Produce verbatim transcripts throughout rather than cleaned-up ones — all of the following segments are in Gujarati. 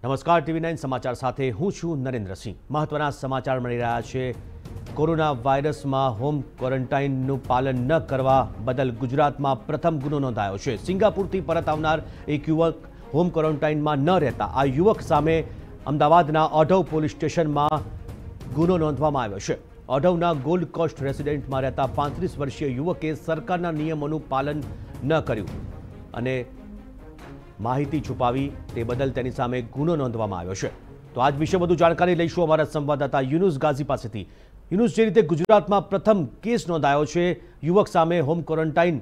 નમસ્કાર, ટીવી નાઇન સમાચાર સાથે હું છું નરેન્દ્રસિંહ। મહત્વના સમાચાર મળી રહ્યા છે। કોરોના વાયરસમાં હોમ ક્વોરન્ટાઇનનું પાલન ન કરવા બદલ ગુજરાતમાં પ્રથમ ગુનો નોંધાયો છે। સિંગાપુરથી પરત આવનાર એક યુવક હોમ ક્વોરન્ટાઇનમાં ન રહેતા આ યુવક સામે અમદાવાદના ઓઢવ પોલીસ સ્ટેશનમાં ગુનો નોંધવામાં આવ્યો છે। ઓઢવના ગોલ્ડ કોસ્ટ રેસિડેન્ટમાં રહેતા પાંત્રીસ વર્ષીય યુવકે સરકારના નિયમોનું પાલન ન કર્યું અને માહિતી છુપાવી તે બદલ તેની સામે ગુનો નોંધવામાં આવ્યો છે। તો આજ વિશે વધુ જાણકારી લઈશું અમારા સંવાદદાતા યુનુસ ગાઝી પાસેથી। યુનુસ, જે રીતે ગુજરાતમાં પ્રથમ કેસ નોંધાયો છે યુવક સામે હોમ ક્વોરન્ટાઇન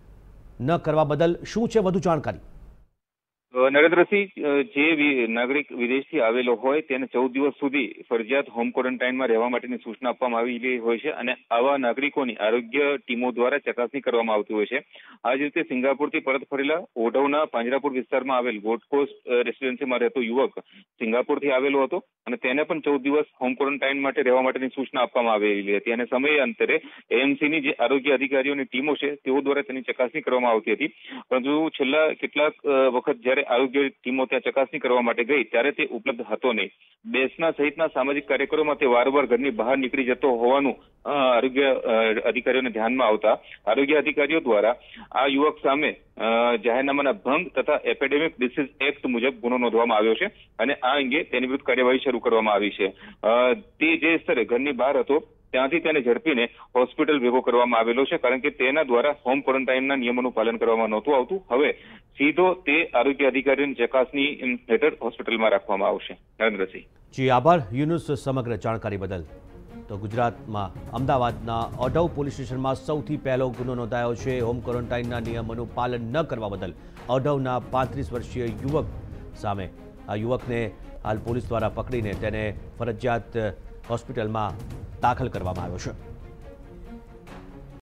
ન કરવા બદલ, શું છે વધુ જાણકારી? નરેન્દ્રસિંહ, જે નાગરિક વિદેશથી આવેલો હોય તેને ચૌદ દિવસ સુધી ફરજિયાત હોમ ક્વોરન્ટાઇનમાં રહેવા માટેની સૂચના આપવામાં આવેલી હોય છે અને આવા નાગરિકોની આરોગ્ય ટીમો દ્વારા ચકાસણી કરવામાં આવતી હોય છે। આ જ રીતે સિંગાપુરથી પરત ફરેલા ઓઢવના પાંજરાપુર વિસ્તારમાં આવેલ ગોલ્ડ કોસ્ટ રેસિડેન્સીમાં રહેતો યુવક સિંગાપુરથી આવેલો હતો અને તેને પણ ચૌદ દિવસ હોમ ક્વોરન્ટાઇન માટે રહેવા માટેની સૂચના આપવામાં આવેલી હતી અને સમય અંતરે એએમસીની જે આરોગ્ય અધિકારીઓની ટીમો છે તેઓ દ્વારા તેની ચકાસણી કરવામાં આવતી હતી। પરંતુ છેલ્લા કેટલાક વખત જ્યારે આરોગ્ય ટીમો ત્યાં ચકાસણી કરવા માટે ગઈ ત્યારે તે ઉપલબ્ધ હતો નહીં। દેશના સહિતના સામાજિક કાર્યક્રમોમાં તે વારંવાર ઘરની બહાર નીકળી જતો હોવાનું આરોગ્ય અધિકારીઓને ધ્યાનમાં આવતા આરોગ્ય અધિકારીઓ દ્વારા આ યુવક સામે જાહેરનામાના ભંગ તથા એપિડેમિક ડિસીઝ એક્ટ મુજબ ગુનો નોંધવામાં આવ્યો છે અને આ અંગે તેની વિરુદ્ધ કાર્યવાહી શરૂ કરવામાં આવી છે। તે જે સ્તરે ઘરની બહાર હતો ત્યાંથી તેને ઝડપીને હોસ્પિટલ ભેગો કરવામાં આવેલો છે, કારણ કે તેના દ્વારા હોમ ક્વોરન્ટાઇનના નિયમોનું પાલન કરવામાં નહોતું આવતું। હવે સીધો તે આરોગ્ય અધિકારીઓની ચકાસણી હેઠળ હોસ્પિટલમાં રાખવામાં આવશે। નરેન્દ્રસિંહ જી, આભાર યુનુસ સમગ્ર જાણકારી બદલ। તો ગુજરાતમાં અમદાવાદના ઓઢવ પોલીસ સ્ટેશનમાં સૌથી પહેલો ગુનો નોંધાયો છે હોમ ક્વોરન્ટાઇનના નિયમોનું પાલન ન કરવા બદલ। ઓઢવના પાંત્રીસ વર્ષીય યુવક સામે આ યુવકને હાલ પોલીસ દ્વારા પકડીને તેને ફરજિયાત હોસ્પિટલમાં દાખલ કરવામાં આવ્યો છે।